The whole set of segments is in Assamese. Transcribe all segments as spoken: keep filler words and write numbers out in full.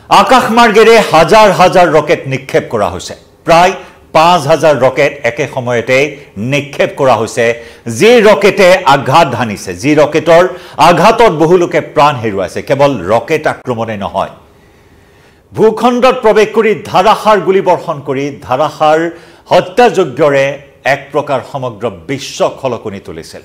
আকাশমাৰ্গেৰে হাজাৰ হাজাৰ ৰকেট নিক্ষেপ কৰা হৈছে প্ৰায় পাঁচ হাজাৰ ৰকেট একে সময়তে নিক্ষেপ কৰা হৈছে যি ৰকেটে আঘাত হানিছে যি ৰকেটৰ আঘাতত বহু লোকে প্ৰাণ হেৰুৱাইছে কেৱল ৰকেট আক্ৰমণে নহয় ভূখণ্ডত প্ৰৱেশ কৰি ধাৰাসাৰ গুলি বৰ্ষণ কৰি ধাৰাসাৰ হত্যাযজ্ঞৰে এক প্ৰকাৰ সমগ্ৰ বিশ্ব খলকনি তুলিছিল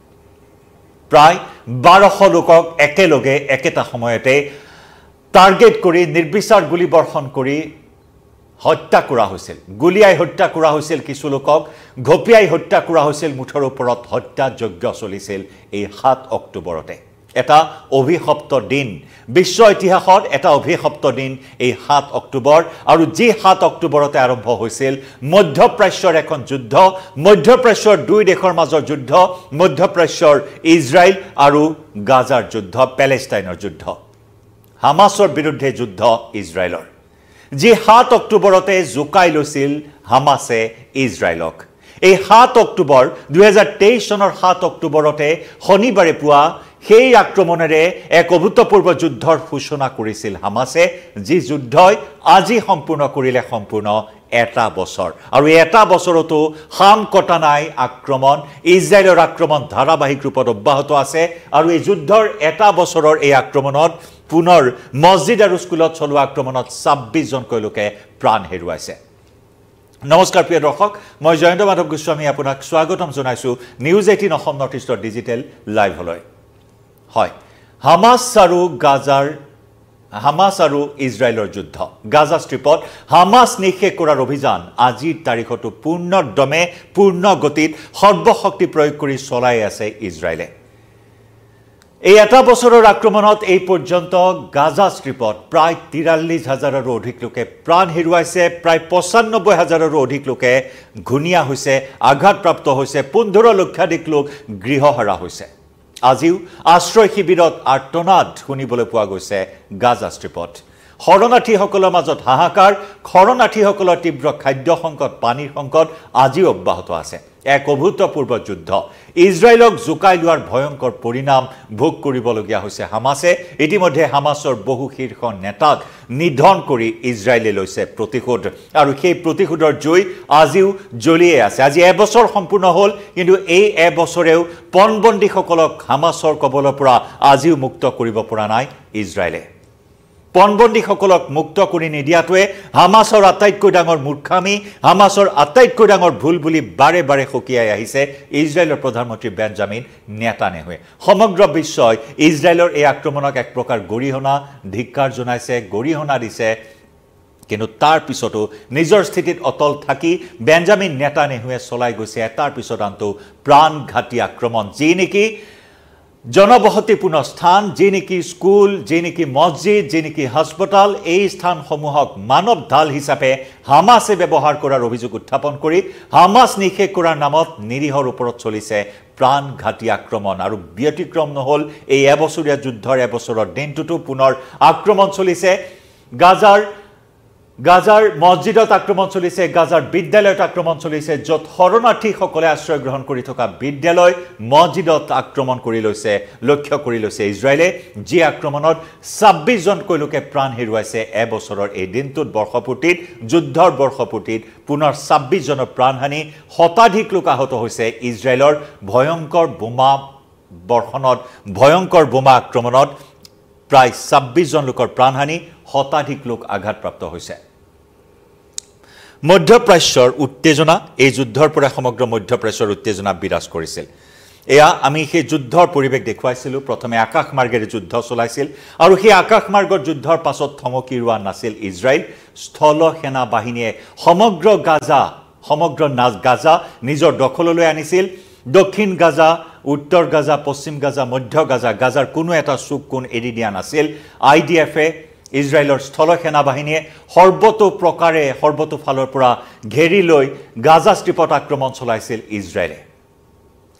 প্ৰায় বাৰশ লোকক একেলগে একেটা সময়তে টাৰ্গেট কৰি নিৰ্বিচাৰ গুলি বৰ্ষণ কৰি হত্যা কৰা হৈছিল গুলিয়াই হত্যা কৰা হৈছিল কিছু লোকক ঘপিয়াই হত্যা কৰা হৈছিল মুঠৰ ওপৰত হত্যাযজ্ঞ চলিছিল এই সাত অক্টোবৰতে এটা অভিশপ্ত দিন বিশ্ব ইতিহাসত এটা অভিশপ্ত দিন এই সাত অক্টোবৰ আৰু যি সাত অক্টোবৰতে আৰম্ভ হৈছিল মধ্যপ্ৰাচ্যৰ এখন যুদ্ধ মধ্যপ্ৰাচ্যৰ দুই দেশৰ মাজৰ যুদ্ধ মধ্যপ্ৰাচ্যৰ ইজৰাইল আৰু গাজাৰ যুদ্ধ পেলেষ্টাইনৰ যুদ্ধ হামাছৰ বিৰুদ্ধে যুদ্ধ ইজৰাইলৰ যি সাত অক্টোবৰতে জুকাই লৈছিল হামাছে ইজৰাইলক এই সাত অক্টোবৰ দুই হাজাৰ তেইছ চনৰ সাত অক্টোবৰতে শনিবাৰে পুৱা সেই আক্ৰমণেৰে এক অভূতপূৰ্ব যুদ্ধৰ সূচনা কৰিছিল হামাছে যি যুদ্ধই আজি সম্পূৰ্ণ কৰিলে সম্পূৰ্ণ এটা বছৰ আৰু এটা বছৰতো হাম কটা নাই আক্ৰমণ ইজৰাইলৰ আক্ৰমণ ধাৰাবাহিক ৰূপত অব্যাহত আছে আৰু এই যুদ্ধৰ এটা বছৰৰ এই আক্ৰমণত পুনৰ মছজিদ আৰু স্কুলত চলোৱা আক্ৰমণত ছাব্বিছ জনকৈ লোকে প্ৰাণ হেৰুৱাইছে নমস্কাৰ প্ৰিয় দৰ্শক মই জয়ন্ত মাধৱ গোস্বামী আপোনাক স্বাগতম জনাইছো নিউজ এইটিন অসম নৰ্থ ইষ্টৰ ডিজিটেল লাইভলৈ হয় হামাছ আৰু গাজাৰ হামাছ আৰু ইজৰাইলৰ যুদ্ধ গাজা ষ্ট্ৰিপত হামাছ নিক্ষেপ কৰাৰ অভিযান আজিৰ তাৰিখতো পূৰ্ণদমে পূৰ্ণ গতিত সৰ্বশক্তি প্ৰয়োগ কৰি চলাই আছে ইজৰাইলে এই এটা বছৰৰ আক্ৰমণত এই পৰ্যন্ত গাজা ষ্ট্ৰিপত প্ৰায় তিৰাল্লিছ হাজাৰৰো অধিক লোকে প্ৰাণ হেৰুৱাইছে প্ৰায় পঁচানব্বৈ হাজাৰৰো অধিক লোকে ঘূণীয়া হৈছে আঘাতপ্ৰাপ্ত হৈছে পোন্ধৰ লক্ষাধিক লোক গৃহহাৰা হৈছে আজিও আশ্ৰয় শিবিৰত আৰ্তনাদ শুনিবলৈ পোৱা গৈছে গাজা ষ্ট্ৰিপত শৰণাৰ্থীসকলৰ মাজত হাহাকাৰ শৰণাৰ্থীসকলৰ তীব্ৰ খাদ্য সংকট পানীৰ সংকট আজিও অব্যাহত আছে এক অভূতপূৰ্ব যুদ্ধ ইজৰাইলক জুকাই লোৱাৰ ভয়ংকৰ পৰিণাম ভোগ কৰিবলগীয়া হৈছে হামাছে ইতিমধ্যে হামাছৰ বহু শীৰ্ষ নেতাক নিধন কৰি ইজৰাইলে লৈছে প্ৰতিশোধ আৰু সেই প্ৰতিশোধৰ জুই আজিও জ্বলিয়ে আছে আজি এবছৰ সম্পূৰ্ণ হ'ল কিন্তু এই এবছৰেও পণবন্দীসকলক হামাছৰ কবলৰ পৰা আজিও মুক্ত কৰিব পৰা নাই ইজৰাইলে পণবন্দীসকলক মুক্ত কৰি নিদিয়াটোৱে হামাছৰ আটাইতকৈ ডাঙৰ মূৰ্খামি হামাছৰ আটাইতকৈ ডাঙৰ ভুল বুলি বাৰে বাৰে সকীয়াই আহিছে ইজৰাইলৰ প্ৰধানমন্ত্ৰী বেঞ্জামিন নেতানেহুৱে সমগ্ৰ বিশ্বই ইজৰাইলৰ এই আক্ৰমণক এক প্ৰকাৰ গৰিহণা ধিক্কাৰ জনাইছে গৰিহণা দিছে কিন্তু তাৰ পিছতো নিজৰ স্থিতিত অটল থাকি বেঞ্জামিন নেতানেহুৱে চলাই গৈছে এটাৰ পিছত আনটো প্ৰাণঘাতী আক্ৰমণ যি নেকি জনবসতিপূৰ্ণ স্থান যি নেকি স্কুল যি নেকি মছজিদ যি নেকি হাস্পতাল এই স্থানসমূহক মানৱ ঢাল হিচাপে হামাছে ব্যৱহাৰ কৰাৰ অভিযোগ উত্থাপন কৰি হামাছ নিক্ষেপ কৰাৰ নামত নিৰীহৰ ওপৰত চলিছে প্ৰাণঘাতী আক্ৰমণ আৰু ব্যতিক্ৰম নহল এই এবছৰীয়া যুদ্ধৰ এবছৰৰ দিনটোতো পুনৰ আক্ৰমণ চলিছে গাজাৰ গাজাৰ মছজিদত আক্ৰমণ চলিছে গাজাৰ বিদ্যালয়ত আক্ৰমণ চলিছে য'ত শৰণাৰ্থীসকলে আশ্ৰয় গ্ৰহণ কৰি থকা বিদ্যালয় মছজিদত আক্ৰমণ কৰি লৈছে লক্ষ্য কৰি লৈছে ইজৰাইলে যি আক্ৰমণত ছাব্বিছ জনকৈ লোকে প্ৰাণ হেৰুৱাইছে এবছৰৰ এই দিনটোত বৰ্ষপূৰ্তিত যুদ্ধৰ বৰ্ষপূৰ্তিত পুনৰ ছাব্বিছ জনৰ প্ৰাণহানি শতাধিক লোক আহত হৈছে ইজৰাইলৰ ভয়ংকৰ বোমা বৰ্ষণত ভয়ংকৰ বোমা আক্ৰমণত প্ৰায় ছাব্বিছ জন লোকৰ প্ৰাণহানি শতাধিক লোক আঘাতপ্ৰাপ্ত হৈছে মধ্যপ্ৰাচ্যৰ উত্তেজনা এই যুদ্ধৰ পৰা সমগ্ৰ মধ্যপ্ৰাচ্যৰ উত্তেজনা বিৰাজ কৰিছিল এয়া আমি সেই যুদ্ধৰ পৰিৱেশ দেখুৱাইছিলোঁ প্ৰথমে আকাশমাৰ্গেৰে যুদ্ধ চলাইছিল আৰু সেই আকাশমাৰ্গৰ যুদ্ধৰ পাছত থমকি ৰোৱা নাছিল ইজৰাইল স্থল সেনা বাহিনীয়ে সমগ্ৰ গাজা সমগ্ৰ গাজা নিজৰ দখললৈ আনিছিল দক্ষিণ গাজা উত্তৰ গাজা পশ্চিম গাজা মধ্য গাজা গাজাৰ কোনো এটা চুক কোণ এৰি দিয়া নাছিল আই ডি এফে ইজৰাইলৰ স্থল সেনা বাহিনীয়ে সৰ্বতো প্ৰকাৰে সৰ্বতো ফালৰ পৰা ঘেৰি লৈ গাজা ষ্ট্ৰিপত আক্ৰমণ চলাইছিল ইজৰাইলে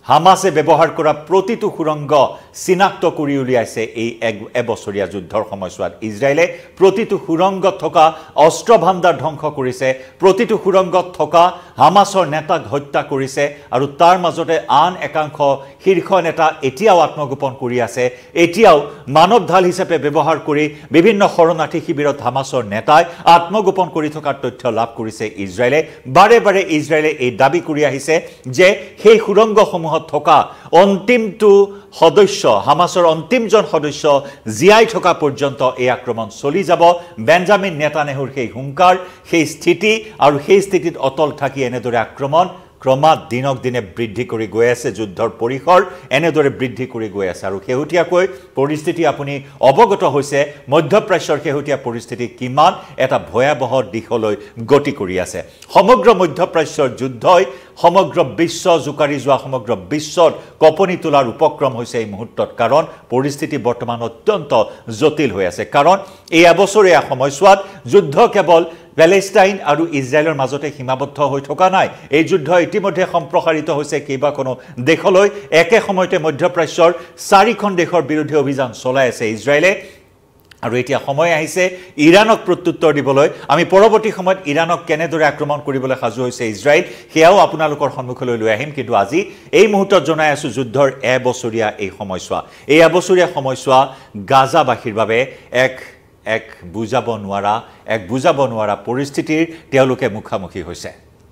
হামাছে ব্যৱহাৰ কৰা প্ৰতিটো সুৰংগ চিনাক্ত কৰি উলিয়াইছে এই এবছৰীয়া যুদ্ধৰ সময়ছোৱাত ইজৰাইলে প্ৰতিটো সুৰংগত থকা অস্ত্ৰ ভাণ্ডাৰ ধ্বংস কৰিছে প্ৰতিটো সুৰংগত থকা হামাছৰ নেতাক হত্যা কৰিছে আৰু তাৰ মাজতে আন একাংশ শীৰ্ষ নেতা এতিয়াও আত্মগোপন কৰি আছে এতিয়াও মানৱ ঢাল হিচাপে ব্যৱহাৰ কৰি বিভিন্ন শৰণাৰ্থী শিবিৰত হামাছৰ নেতাই আত্মগোপন কৰি থকাৰ তথ্য লাভ কৰিছে ইজৰাইলে বাৰে বাৰে ইজৰাইলে এই দাবী কৰি আহিছে যে সেই সুৰংগসমূহ থকা অন্তিমটো সদস্য হামাছৰ অন্তিমজন সদস্য জিয়াই থকা পৰ্যন্ত এই আক্ৰমণ চলি যাব বেঞ্জামিন নেতানেহুৰ সেই হুংকাৰ সেই স্থিতি আৰু সেই স্থিতিত অটল থাকি এনেদৰে আক্ৰমণ ক্ৰমাৎ দিনক দিনে বৃদ্ধি কৰি গৈ আছে যুদ্ধৰ পৰিসৰ এনেদৰে বৃদ্ধি কৰি গৈ আছে আৰু শেহতীয়াকৈ পৰিস্থিতি আপুনি অৱগত হৈছে মধ্যপ্ৰাচ্যৰ শেহতীয়া পৰিস্থিতি কিমান এটা ভয়াবহ দিশলৈ গতি কৰি আছে সমগ্ৰ মধ্যপ্ৰাচ্যৰ যুদ্ধই সমগ্ৰ বিশ্ব জুকাৰি যোৱা সমগ্ৰ বিশ্বত কপনি তোলাৰ উপক্ৰম হৈছে এই মুহূৰ্তত কাৰণ পৰিস্থিতি বৰ্তমান অত্যন্ত জটিল হৈ আছে কাৰণ এই এবছৰীয়া সময়ছোৱাত যুদ্ধ কেৱল প্যালেষ্টাইন আৰু ইজৰাইলৰ মাজতে সীমাবদ্ধ হৈ থকা নাই এই যুদ্ধ ইতিমধ্যে সম্প্ৰসাৰিত হৈছে কেইবাখনো দেশলৈ একে সময়তে মধ্যপ্ৰাচ্যৰ চাৰিখন দেশৰ বিৰুদ্ধে অভিযান চলাই আছে ইজৰাইলে আৰু এতিয়া সময় আহিছে ইৰাণক প্ৰত্যুত্তৰ দিবলৈ আমি পৰৱৰ্তী সময়ত ইৰাণক কেনেদৰে আক্ৰমণ কৰিবলৈ সাজু হৈছে ইজৰাইল সেয়াও আপোনালোকৰ সন্মুখলৈ লৈ আহিম কিন্তু আজি এই মুহূৰ্তত জনাই আছো যুদ্ধৰ এবছৰীয়া এই সময়ছোৱা এই এবছৰীয়া সময়ছোৱা গাজাবাসীৰ বাবে এক এক বুজাব নোৱাৰা এক বুজাব নোৱাৰা পৰিস্থিতিৰ তেওঁলোকে মুখামুখি হৈছে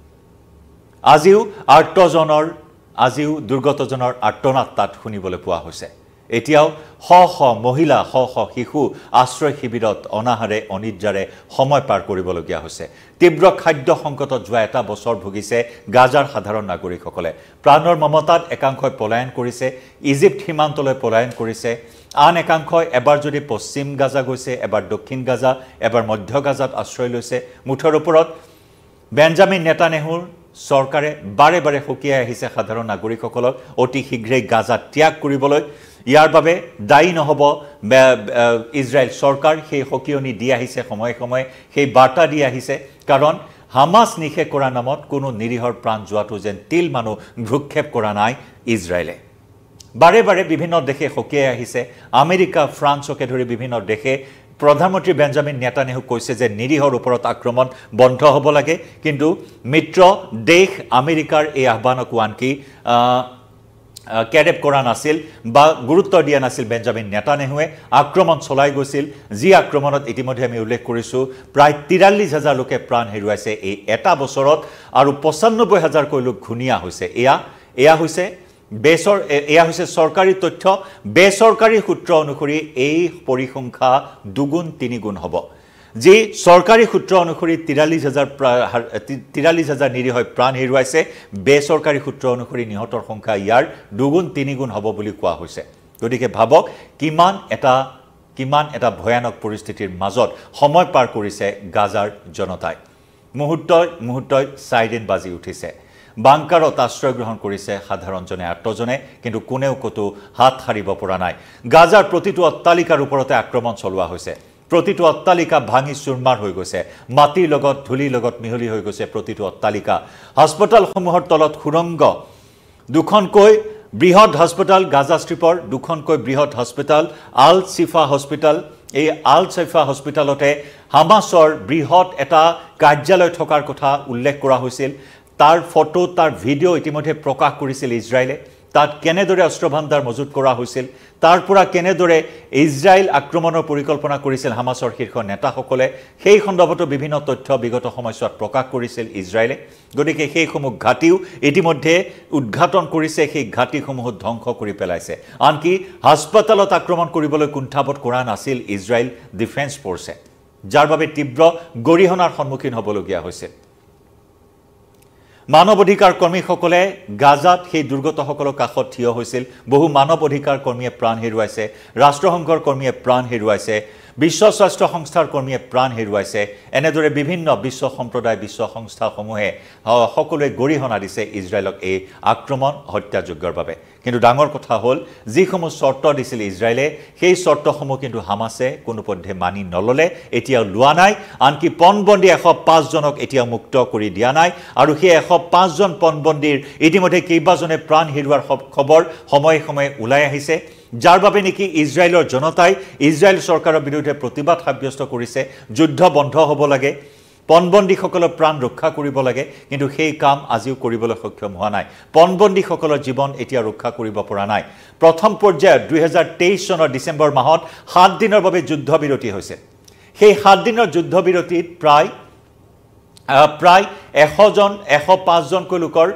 আজিও আৰ্তজনৰ আজিও দুৰ্গতজনৰ আৰ্তনাদ তাত শুনিবলৈ পোৱা হৈছে এতিয়াও শ শ মহিলা শ শ শিশু আশ্ৰয় শিবিৰত অনাহাৰে অনিদ্ৰাৰে সময় পাৰ কৰিবলগীয়া হৈছে তীব্ৰ খাদ্য সংকটত যোৱা এটা বছৰ ভুগিছে গাজাৰ সাধাৰণ নাগৰিকসকলে প্ৰাণৰ মমতাত একাংশই পলায়ন কৰিছে ইজিপ্ত সীমান্তলৈ পলায়ন কৰিছে আন একাংশই এবাৰ যদি পশ্চিম গাজা গৈছে এবাৰ দক্ষিণ গাজা এবাৰ মধ্য গাজাত আশ্ৰয় লৈছে মুঠৰ ওপৰত বেঞ্জামিন নেতানেহুৰ চৰকাৰে বাৰে বাৰে সকীয়াই আহিছে সাধাৰণ নাগৰিকসকলক অতি শীঘ্ৰে গাজা ত্যাগ কৰিবলৈ ইয়াৰ বাবে দায়ী নহব ইজৰাইল চৰকাৰ সেই সকিয়নি দি আহিছে সময়ে সময়ে সেই বাৰ্তা দি আহিছে কাৰণ হামাছ নিষেধ কৰা নামত কোনো নিৰীহৰ প্ৰাণ যোৱাটো যেন তিল মানুহ ভ্ৰুক্ষেপ কৰা নাই ইজৰাইলে বাৰে বাৰে বিভিন্ন দেশে সকীয়াই আহিছে আমেৰিকা ফ্ৰান্সকে ধৰি বিভিন্ন দেশে প্ৰধানমন্ত্ৰী বেঞ্জামিন নেতানেহু কৈছে যে নিৰীহৰ ওপৰত আক্ৰমণ বন্ধ হ'ব লাগে কিন্তু মিত্ৰ দেশ আমেৰিকাৰ এই আহ্বানক আনকি কেডেপ কৰা নাছিল বা গুৰুত্ব দিয়া নাছিল বেঞ্জামিন নেতানেহুৱে আক্ৰমণ চলাই গৈছিল যি আক্ৰমণত ইতিমধ্যে আমি উল্লেখ কৰিছো প্ৰায় তিৰাল্লিছ হাজাৰ লোকে প্ৰাণ হেৰুৱাইছে এই এটা বছৰত আৰু পঁচানব্বৈ হাজাৰকৈ লোক ঘূণীয়া হৈছে এয়া এয়া হৈছে বেসৰ এয়া হৈছে চৰকাৰী তথ্য বেসৰকাৰী সূত্ৰ অনুসৰি এই পৰিসংখ্যা দুগুণ তিনিগুণ হ'ব যি চৰকাৰী সূত্ৰ অনুসৰি তিৰাল্লিছ হাজাৰ তিৰাল্লিছ হাজাৰ নিৰীহ প্ৰাণ হেৰুৱাইছে বেসৰকাৰী সূত্ৰ অনুসৰি নিহতৰ সংখ্যা ইয়াৰ দুগুণ তিনিগুণ হ'ব বুলি কোৱা হৈছে গতিকে ভাবক কিমান এটা কিমান এটা ভয়ানক পৰিস্থিতিৰ মাজত সময় পাৰ কৰিছে গাজাৰ জনতাই মুহূৰ্তই মুহূৰ্তই সাইৰেন বাজি উঠিছে বাংকাৰত আশ্ৰয় গ্ৰহণ কৰিছে সাধাৰণজনে আৰ্তজনে কিন্তু কোনেও কতো হাত হাৰিব পৰা নাই গাজাৰ প্ৰতিটো অট্টালিকাৰ ওপৰতে আক্ৰমণ চলোৱা হৈছে প্ৰতিটো অট্টালিকা ভাঙি চুৰমাৰ হৈ গৈছে মাটিৰ লগত ধূলিৰ লগত মিহলি হৈ গৈছে প্ৰতিটো অট্টালিকা হাস্পতালসমূহৰ তলত সুৰংগ দুখনকৈ বৃহৎ হাস্পতাল গাজা ষ্ট্ৰিপৰ দুখনকৈ বৃহৎ হাস্পতাল আল চিফা হস্পিটাল এই আল চিফা হস্পিটালতে হামাছৰ বৃহৎ এটা কাৰ্যালয় থকাৰ কথা উল্লেখ কৰা হৈছিল তাৰ ফটো তাৰ ভিডিও ইতিমধ্যে প্ৰকাশ কৰিছিল ইজৰাইলে তাত কেনেদৰে অস্ত্ৰ ভাণ্ডাৰ মজুত কৰা হৈছিল তাৰ পৰা কেনেদৰে ইজৰাইল আক্ৰমণৰ পৰিকল্পনা কৰিছিল হামাছৰ শীৰ্ষ নেতাসকলে সেই সন্দৰ্ভত বিভিন্ন তথ্য বিগত সময়ছোৱাত প্ৰকাশ কৰিছিল ইজৰাইলে গতিকে সেইসমূহ ঘাটিও ইতিমধ্যে উদ্ঘাটন কৰিছে সেই ঘাটিসমূহ ধ্বংস কৰি পেলাইছে আনকি হাস্পতালত আক্ৰমণ কৰিবলৈ কুণ্ঠাবোধ কৰা নাছিল ইজৰাইল ডিফেন্স ফৰ্ছে যাৰ বাবে তীব্ৰ গৰিহণাৰ সন্মুখীন হ'বলগীয়া হৈছিল মানৱ অধিকাৰ কৰ্মীসকলে গাজাত সেই দুৰ্গতসকলৰ কাষত থিয় হৈছিল বহু মানৱ অধিকাৰ কৰ্মীয়ে প্ৰাণ হেৰুৱাইছে ৰাষ্ট্ৰসংঘৰ কৰ্মীয়ে প্ৰাণ হেৰুৱাইছে বিশ্ব স্বাস্থ্য সংস্থাৰ কৰ্মীয়ে প্ৰাণ হেৰুৱাইছে এনেদৰে বিভিন্ন বিশ্ব সম্প্ৰদায় বিশ্ব সংস্থাসমূহে সকলোৱে গৰিহণা দিছে ইজৰাইলক এই আক্ৰমণ হত্যাযজ্ঞৰ বাবে কিন্তু ডাঙৰ কথা হ'ল যিসমূহ চৰ্ত দিছিল ইজৰাইলে সেই চৰ্তসমূহ কিন্তু হামাছে কোনোপধ্যে মানি নললে এতিয়াও লোৱা নাই আনকি পণবন্দী এশ পাঁচ জনক এতিয়া মুক্ত কৰি দিয়া নাই আৰু সেই এশ পাঁচ জন পণবন্দীৰ ইতিমধ্যে কেইবাজনে প্ৰাণ হেৰুৱাৰ খবৰ সময়ে সময়ে ওলাই আহিছে যাৰ বাবে নেকি ইজৰাইলৰ জনতাই ইজৰাইল চৰকাৰৰ বিৰুদ্ধে প্ৰতিবাদ সাব্যস্ত কৰিছে যুদ্ধ বন্ধ হ'ব লাগে পণবন্দীসকলৰ প্ৰাণ ৰক্ষা কৰিব লাগে কিন্তু সেই কাম আজিও কৰিবলৈ সক্ষম হোৱা নাই পণবন্দীসকলৰ জীৱন এতিয়া ৰক্ষা কৰিব পৰা নাই প্ৰথম পৰ্যায়ত দুই হাজাৰ তেইছ চনৰ ডিচেম্বৰ মাহত সাত দিনৰ বাবে যুদ্ধবিৰতি হৈছে সেই সাত দিনৰ যুদ্ধবিৰতিত প্ৰায় প্ৰায় এশ জন এশ পাঁচ জনকৈ লোকৰ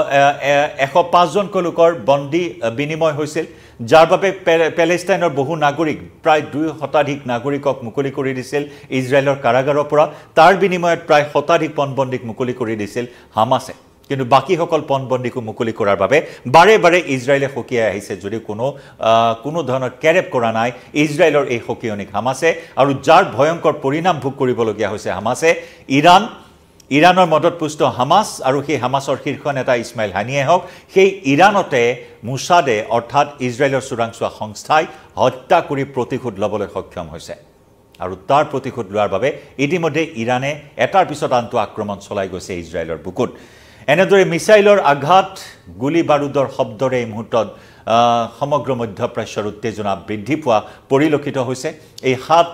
এশ পাঁচ জনকৈ লোকৰ বন্দী বিনিময় হৈছিল যাৰ বাবে পেলেষ্টাইনৰ বহু নাগৰিক প্ৰায় দুই শতাধিক নাগৰিকক মুকলি কৰি দিছিল ইজৰাইলৰ কাৰাগাৰৰ পৰা তাৰ বিনিময়ত প্ৰায় শতাধিক পণবন্দীক মুকলি কৰি দিছিল হামাছে কিন্তু বাকিসকল পণবন্দীকো মুকলি কৰাৰ বাবে বাৰে বাৰে ইজৰাইলে সকিয়াই আহিছে যদি কোনো কোনো ধৰণৰ কেৰেপ কৰা নাই ইজৰাইলৰ এই সকিয়নিক হামাছে আৰু যাৰ ভয়ংকৰ পৰিণাম ভোগ কৰিবলগীয়া হৈছে হামাছে ইৰাণ ইৰাণৰ মদতপুষ্ট হামাছ আৰু সেই হামাছৰ শীৰ্ষ নেতা ইছমাইল হানিয়ে হওক সেই ইৰাণতে মুছাদে অৰ্থাৎ ইজৰাইলৰ চোৰাংচোৱা সংস্থাই হত্যা কৰি প্ৰতিশোধ ল'বলৈ সক্ষম হৈছে আৰু তাৰ প্ৰতিশোধ লোৱাৰ বাবে ইতিমধ্যে ইৰাণে এটাৰ পিছত আনটো আক্ৰমণ চলাই গৈছে ইজৰাইলৰ বুকুত এনেদৰে মিছাইলৰ আঘাত গুলি বাৰুদৰ শব্দৰে এই মুহূৰ্তত সমগ্ৰ মধ্যপ্ৰাচ্যৰ উত্তেজনা বৃদ্ধি পোৱা পৰিলক্ষিত হৈছে এই সাত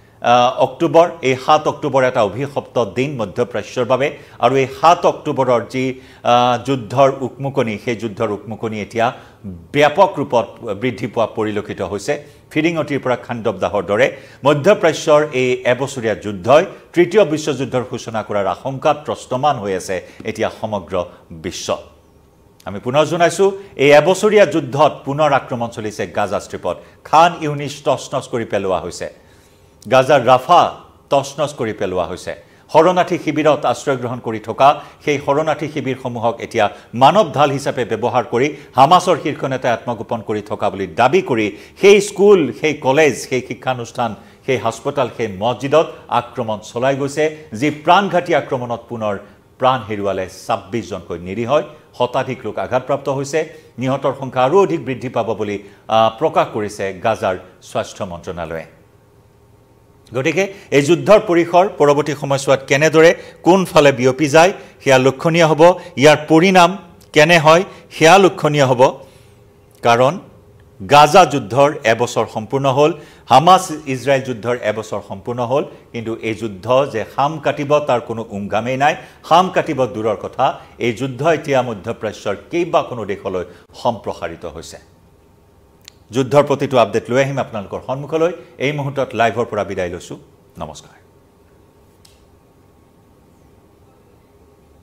অক্টোবৰ এই সাত অক্টোবৰ এটা অভিশপ্ত দিন মধ্যপ্ৰাচ্যৰ বাবে আৰু এই সাত অক্টোবৰৰ যি যুদ্ধৰ উকমুকনি সেই যুদ্ধৰ উকমুকনি এতিয়া ব্যাপক ৰূপত বৃদ্ধি পোৱা পৰিলক্ষিত হৈছে ফিৰিঙতিৰ পৰা খাণ্ডবদাহৰ দৰে মধ্যপ্ৰাচ্যৰ এই এবছৰীয়া যুদ্ধই তৃতীয় বিশ্বযুদ্ধৰ সূচনা কৰাৰ আশংকাত ত্ৰস্তমান হৈ আছে এতিয়া সমগ্ৰ বিশ্ব আমি পুনৰ জনাইছো এই এবছৰীয়া যুদ্ধত পুনৰ আক্ৰমণ চলিছে গাজা ষ্ট্ৰিপত খান ইউনিছ তছনছ কৰি পেলোৱা হৈছে গাজাৰ ৰাফা তছনছ কৰি পেলোৱা হৈছে শৰণাৰ্থী শিবিৰত আশ্ৰয় গ্ৰহণ কৰি থকা সেই শৰণাৰ্থী শিবিৰসমূহক এতিয়া মানৱ ঢাল হিচাপে ব্যৱহাৰ কৰি হামাছৰ শীৰ্ষ নেতাই আত্মগোপন কৰি থকা বুলি দাবী কৰি সেই স্কুল সেই কলেজ সেই শিক্ষানুষ্ঠান সেই হাস্পতাল সেই মছজিদত আক্ৰমণ চলাই গৈছে যি প্ৰাণঘাতী আক্ৰমণত পুনৰ প্ৰাণ হেৰুৱালে ছাব্বিছ জনকৈ নিৰীহ শতাধিক লোক আঘাতপ্ৰাপ্ত হৈছে নিহতৰ সংখ্যা আৰু অধিক বৃদ্ধি পাব বুলি প্ৰকাশ কৰিছে গাজাৰ স্বাস্থ্য মন্ত্ৰণালয়ে গতিকে এই যুদ্ধৰ পৰিসৰ পৰৱৰ্তী সময়ছোৱাত কেনেদৰে কোনফালে বিয়পি যায় সেয়া লক্ষণীয় হ'ব ইয়াৰ পৰিণাম কেনে হয় সেয়া লক্ষণীয় হ'ব কাৰণ গাজা যুদ্ধৰ এবছৰ সম্পূৰ্ণ হ'ল হামাছ ইজৰাইল যুদ্ধৰ এবছৰ সম্পূৰ্ণ হ'ল কিন্তু এই যুদ্ধ যে খাম কাটিব তাৰ কোনো উমঘামেই নাই খাম কাটিব দূৰৰ কথা এই যুদ্ধ এতিয়া মধ্যপ্ৰাচ্যৰ কেইবাখনো দেশলৈ সম্প্ৰসাৰিত হৈছে যুদ্ধৰ প্ৰতিটো আপডেট লৈ আহিম আপোনালোকৰ সন্মুখলৈ এই মুহূৰ্তত লাইভৰ পৰা বিদায় লৈছো নমস্কাৰ